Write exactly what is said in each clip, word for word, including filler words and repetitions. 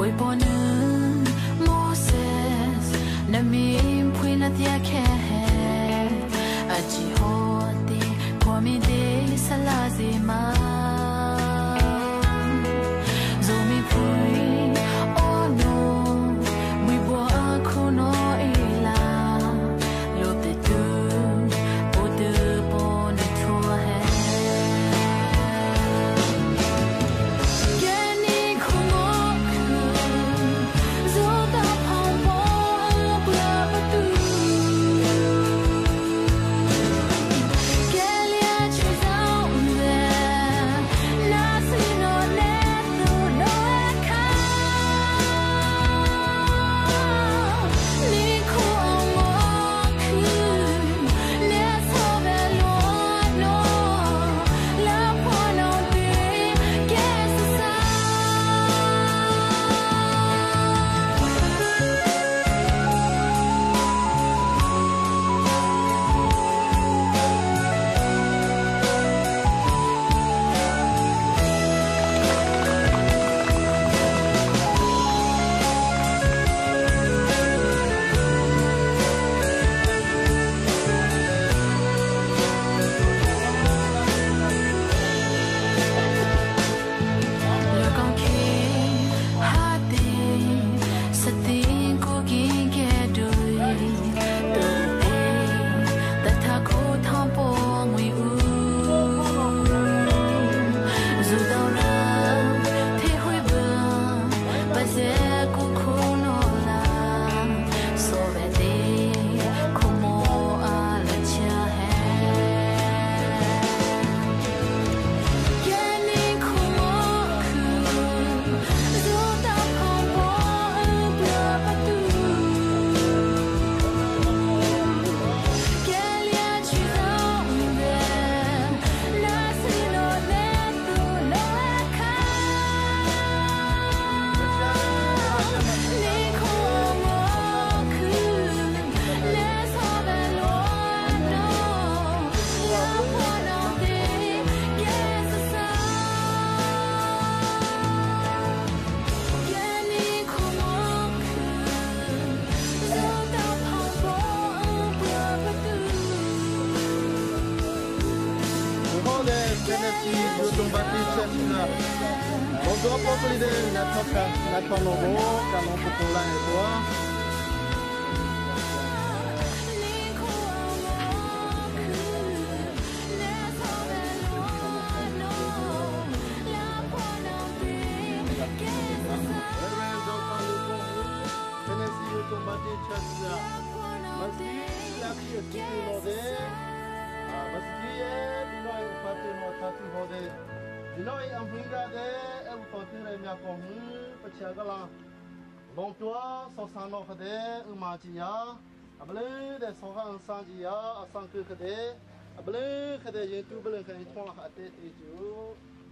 Bon toi, so sano kade, umajiya, abale de soha ansanjiya, asanku kade, abale kade yentu belen kade chong hate teju.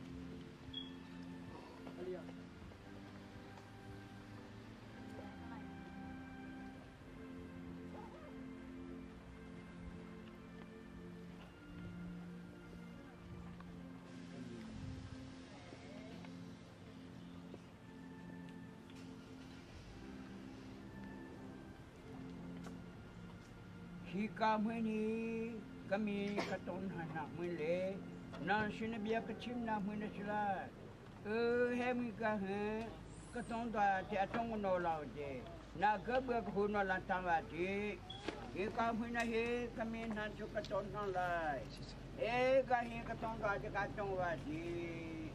Jika meni kami katon anak mele, nan sini biar kecil nak meni sila. Eh, hemi kah he, katon dah tiatong nolau je. Nak keber kuno lantang lagi. Jika meni he kami nan suka katon nolai. Eh, kah he katon dah je katon lagi.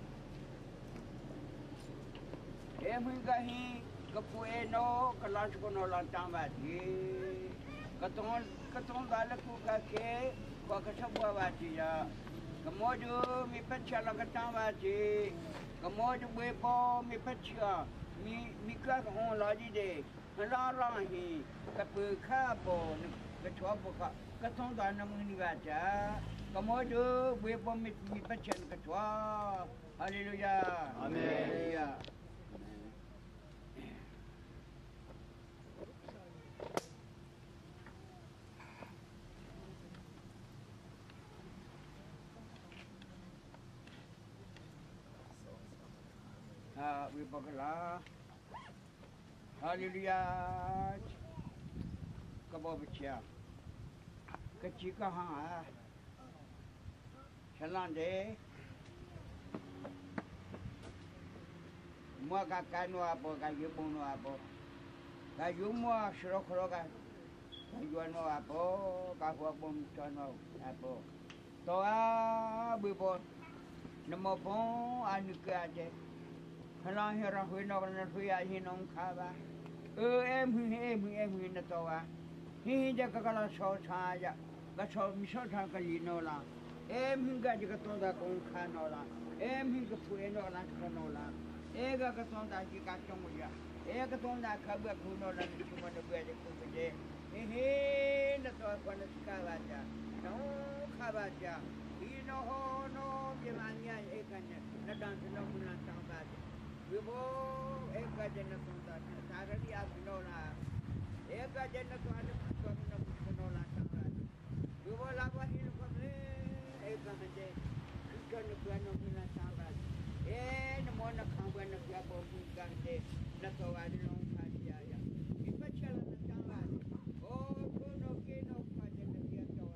Eh, meni kah he kepueno kelas kuno lantang lagi. Katon katon bala ku kake ko ka sabwa wati ya kamodu mi pacha la katang wati kamodu we po mi pacha mi mi ka on la di de la la hi ka pu kha po ka chwa po ka katon da na mu ni wacha kamodu we po mi mi pacha ka chwa haleluya amen. Uh, we bagala ฮาเลลูยากระบอกเชียกระชิกหาฉลาดเดมัวกับการนัวบ่กับยูบุนัวบ่กับยูมัวสโลคโลกับยูนัวบ่กับหัวบุญชนนัวบ่ตัวบิบนโมพงอันนี้ก็จะฮลังเฮรังหุยนอกนั้นหุยอาหินองข้าบ้าเออเอ็มหุยเอ็มหุยเอ็มหุยนั่นตัวฮิจะก็กำลังชอบชายะก็ชอบมิชอบทางกันยีโนล่ะเอ็มหุยก็จะก็ตัวดาคงข้าโนล่ะเอ็มหุยก็พูดโนล่ะข้าโนล่ะเอ็กก็ตัวดาจิกาจงมุยะเอ็กก็ตัวดาข้าเบื่อคุณโนล่ะนี่คุณมันเบื่อจะคุณเจเฮ้ฮินั่นตัวคนนั้นข้าบ้าจ้ะน้องข้าบ้าจ้ะอีโนโฮโนเยมันยาเอกันเนี่ยนัดดันสนุกนัดตั้งบ้านวิโบเอกกันเนี่ยตุนตาสารดีอาบิโนล่ะเอกกันเนี่ยตัวนั้นตัวนั้นบิโนล่ะตั้งบ้านวิโบลาวันนี้ก็เลยเอกกันเนี่ยคือกันตัวนั้นบิโนล่ะตั้งบ้านเอ็นมอนักขังบ้านนักยาบบุกันเนี่ยนักตัววันนี้ลงขาดีอาญามีปัจจัยนักตั้งบ้านโอ้คุณโอเคโนขาดีนักยาตัว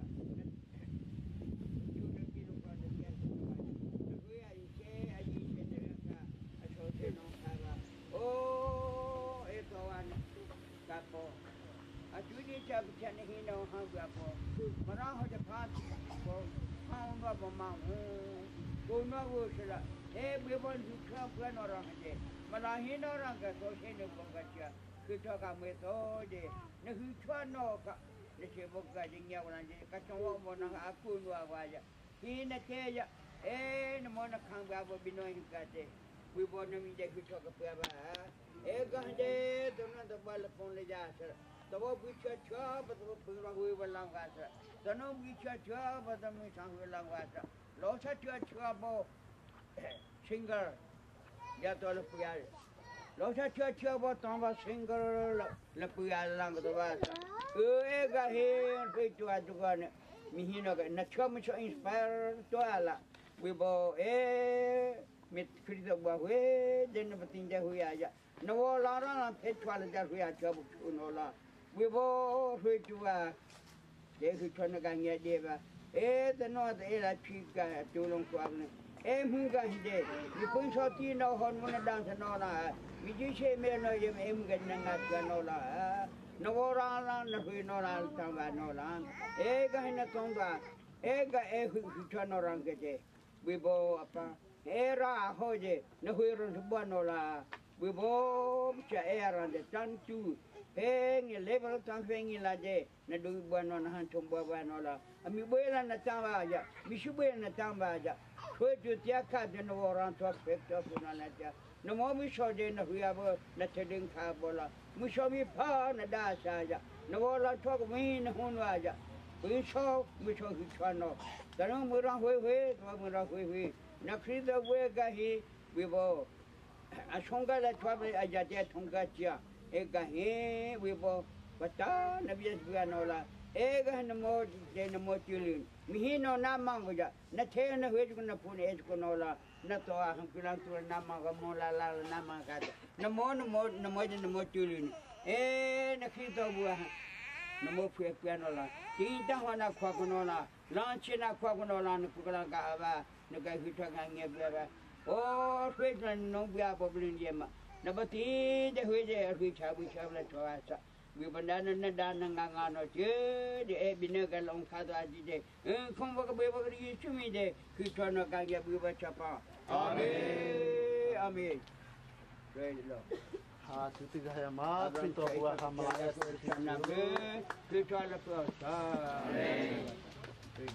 อาจุนี่จะเป็นชนิดน้องห้างแบบมันเราเขาจะพาตัวห้างว่าประมาณหูตัวน้องว่าสิละเอ๊ะเมื่อวันสุดท้ายเพื่อนเราเห็นมันเราเห็นเราก็โซเชียลบังคับจ้ะคือถ้าการไม่โตเดนี่คือชวนน้องก็นี่เชื่อบังคับจริงอย่างนั้นจ้ะก็จังหวะมันอากูนัวว่าจ้ะที่นั่นเจ้าเอ๊ะนี่มันนักขังแบบบินน้อยกันจ้ะวิบวันนี้จะคือชอบกับเพื่อนบ้าเอ๊ะก็เจ้าตัวนั้นตัวบ้าละปนเลยจ้ะตัววิชาช่าบัดตัวเพื่อนหุยวันลังกัสตัวน้องวิชาช่าบัดตัวมีทางหุยลังกัสล้อชาช่าช่าบ่ซิงเกิลยาตัวละปีอะไรล้อชาช่าช่าบ่ต้องบ่ซิงเกิลละปีอะไรลังตัวบ้าเออเอกเห็นไปตัวตัวกันมีหินกันนักชอบไม่ชอบอินสปายตัวอะไรวิบเอมิตรคริสต์บ่หุยเดินมาติงจะหุยอาจ้ะนวลาราเพชรวันจะหุยอาจ้ะบุกนวลาวิบหุยตัวเด็กคือชนกันเงี้ยเดียบเอ๊ะแต่นอแต่ละชีกันจูลงตัวนึงเอ็มหุ่นกันเด็กมีคนชอบที่นอฮอนมันดังสนอละมีจิเชเมนอยเอ็มกันนังกัดกันนอละนวราลานหุยนอลาตั้งบ้านนอละเอ๊ะก็เห็นตรงตัวเอ๊ะก็เอ๊ะคือชนนอรังกันเด็กวิบอ่ะเอราโฮเจนหุยรุนสบันนอละวิบจะเอรันเดตันจูเพงเลเวลตังเพงลาเจนดูบันนอนะฮันชมบัวนอละมีเบลนัตังบาจ้ะมีชุเบลนัตังบาจ้ะช่วยจุดยาขาดนวรันทวักเฟกต์ฟุนันจ้ะนโมมิชอเจนหุยอาบนัทดิงขาบละมิชอมิพานดาชาจ้ะนวรันทวักมีนหุนวาจ้ะมิชอมิชอหิชานอแต่น้องมือรังหุยหุยตัวมือรังหุยหุยนักคริสต์เวกะฮีวิบอาชงกะละทวักอาจจะทงกะจ้ะเอกะฮีวิบปัตตานบีสบิานอละเอกะนโมเจนโมจิลินมิฮิโนนามังวะนะเทนะเวจุกนะพูนเอจุกนอละนะตัวหังกิลังตัวนามังกะโมลาลานามังกะนะโมนะโมนะโมเจนโมจิลินเอนะคริสต์บัวนโมเฟเปียนอละที่ตังวะนะควะกนอละลานชินะควะกนอละนะกุกลังกะอาบานะกะฮิทะกะเงียบะบะโอ้เฟจนะนองเบียปอบลินเยมะนะบะตีเดหุยเจหุยชาบุชาละทวาซะวิบันดานะดานะงางานอเจเดเอบินะกะลงคาตาจิเดเออคงบะกะเบบะกะยิชุมิเดคือชนะกะเงียบบิบะชะปาอาเมนอาเมนเรยโลฮาสุติกะยามาสิโตบัวคำมาเอสตินะเบคือชนะปะซาอาเมน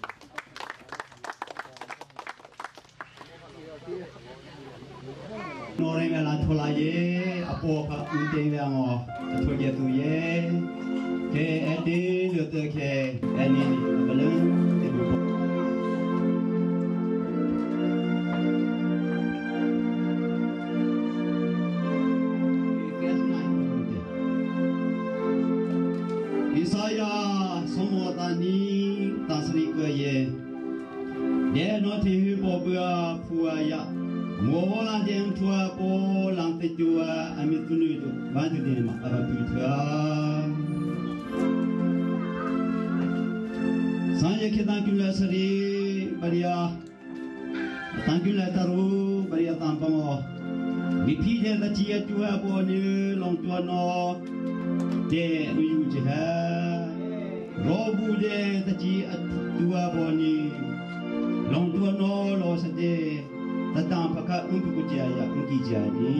โนเรเมลาทุลาเยอโปคะอุนเตงยังอทุเยตุเยเคเอดีเลือเตเคเอนีบลงเตบุอิสายาสมวตานีตัสริกเยเยโนทิฮิโปเบฟัวยะมัวลาเดียงทัวโปลังติจัวอามิตุนุดุบ้านจุดนี้มาอาบตุเถอะสัญญาคิดตั้งกินละสรีบริยาตั้งกินละตารูบริยาตั้งปมอมีพี่เจ้าตะเจียจัวโปนี่ลงตัวนอเดอุยุเจฮะโรบูเดตะเจียจัวโปนี่ลงตัวนอโลสเดTentang apakah untuk kejaya untuk jadi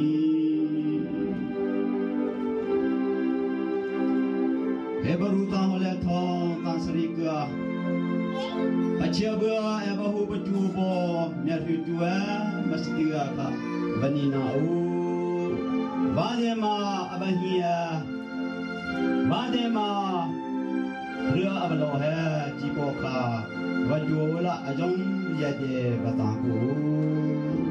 Hebaru tahu le thong tan serika Pacia bua e bahu berjubo nyar hidua mesti ka banina u Badema abahia Badema Ria abalo he jibo ka Wajula ajong yade batangku